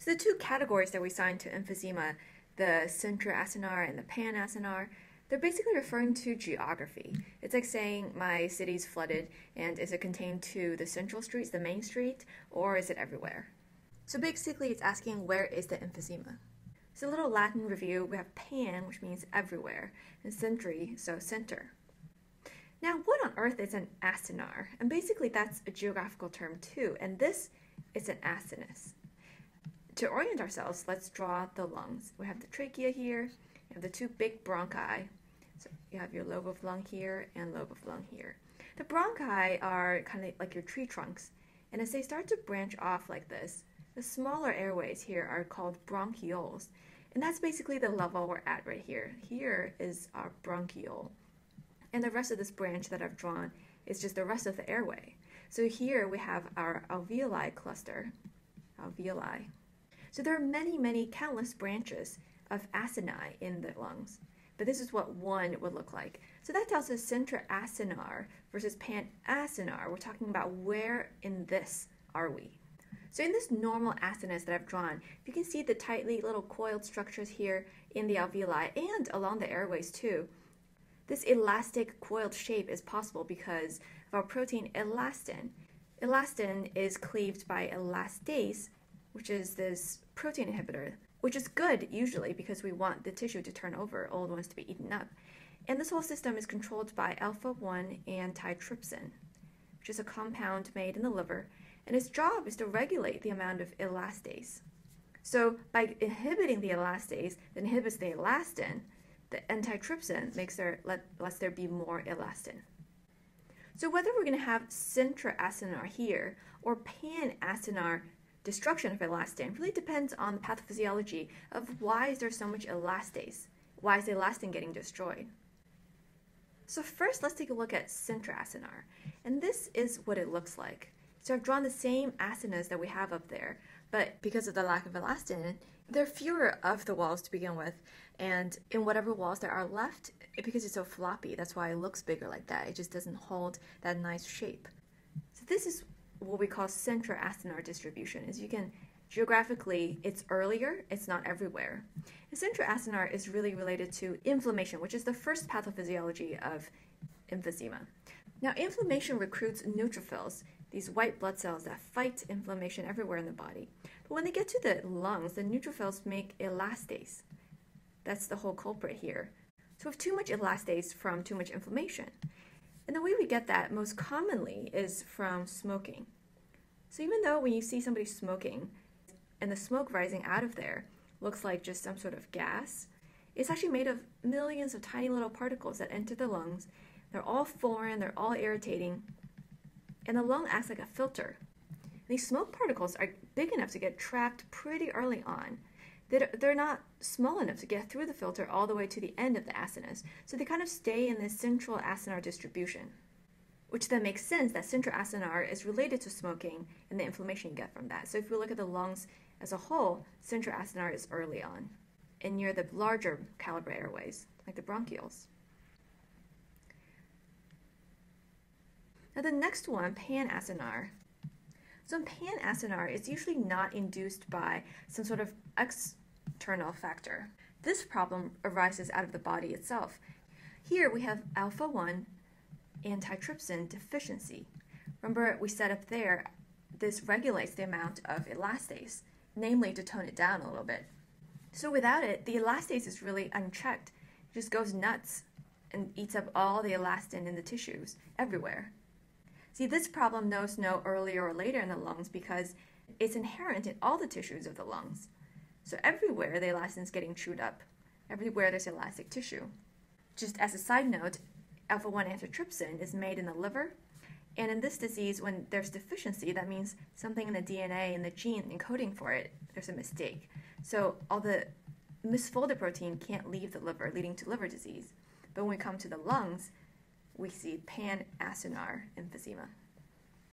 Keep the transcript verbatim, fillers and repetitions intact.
So the two categories that we assign to emphysema, the Centriacinar and the panacinar, they're basically referring to geography. It's like saying my city's flooded, and is it contained to the central streets, the main street, or is it everywhere? So basically it's asking where is the emphysema. So a little Latin review, we have pan, which means everywhere, and centri, so center. Now what on earth is an acinar? And basically that's a geographical term too, and this is an acinus. To orient ourselves, let's draw the lungs. We have the trachea here, you have the two big bronchi. So you have your lobe of lung here and lobe of lung here. The bronchi are kind of like your tree trunks, and as they start to branch off like this, the smaller airways here are called bronchioles, and that's basically the level we're at right here. Here is our bronchiole, and the rest of this branch that I've drawn is just the rest of the airway. So here we have our alveoli cluster, alveoli. So there are many, many countless branches of acini in the lungs, but this is what one would look like. So that tells us centriacinar versus panacinar. We're talking about where in this are we. So in this normal acinus that I've drawn, you can see the tightly little coiled structures here in the alveoli and along the airways too. This elastic coiled shape is possible because of our protein elastin. Elastin is cleaved by elastase, which is this protein inhibitor, which is good usually because we want the tissue to turn over, old ones to be eaten up. And this whole system is controlled by alpha one antitrypsin, which is a compound made in the liver, and its job is to regulate the amount of elastase. So by inhibiting the elastase, that inhibits the elastin, the antitrypsin makes there, let, lets there be more elastin. So whether we're going to have centriacinar here or panacinar destruction of elastin really depends on the pathophysiology of why is there so much elastase? Why is the elastin getting destroyed? So first, let's take a look at centriacinar, and this is what it looks like. So I've drawn the same acinas that we have up there, but because of the lack of elastin, there are fewer of the walls to begin with, and in whatever walls there are left, because it's so floppy, that's why it looks bigger like that. It just doesn't hold that nice shape. So this is what we call centriacinar distribution. Is you can geographically, it's earlier, it's not everywhere. And centriacinar is really related to inflammation, which is the first pathophysiology of emphysema. Now, inflammation recruits neutrophils, these white blood cells that fight inflammation everywhere in the body. But when they get to the lungs, the neutrophils make elastase. That's the whole culprit here. So we have too much elastase from too much inflammation. And the way we get that most commonly is from smoking. So even though when you see somebody smoking and the smoke rising out of there looks like just some sort of gas, it's actually made of millions of tiny little particles that enter the lungs. They're all foreign, they're all irritating, and the lung acts like a filter. These smoke particles are big enough to get trapped pretty early on. They're not small enough to get through the filter all the way to the end of the acinus, so they kind of stay in this central acinar distribution, which then makes sense that centriacinar is related to smoking and the inflammation you get from that. So if we look at the lungs as a whole, centriacinar is early on and near the larger caliber airways, like the bronchioles. Now the next one, panacinar. So in panacinar, it's usually not induced by some sort of external factor. This problem arises out of the body itself. Here we have alpha one antitrypsin deficiency. Remember, we said up there, this regulates the amount of elastase, namely to tone it down a little bit. So without it, the elastase is really unchecked. It just goes nuts and eats up all the elastin in the tissues everywhere. See, this problem knows no earlier or later in the lungs because it's inherent in all the tissues of the lungs. So everywhere the elastin is getting chewed up, everywhere there's elastic tissue. Just as a side note, alpha one antitrypsin is made in the liver, and in this disease, when there's deficiency, that means something in the D N A and the gene encoding for it, there's a mistake. So all the misfolded protein can't leave the liver, leading to liver disease. But when we come to the lungs, we see panacinar emphysema.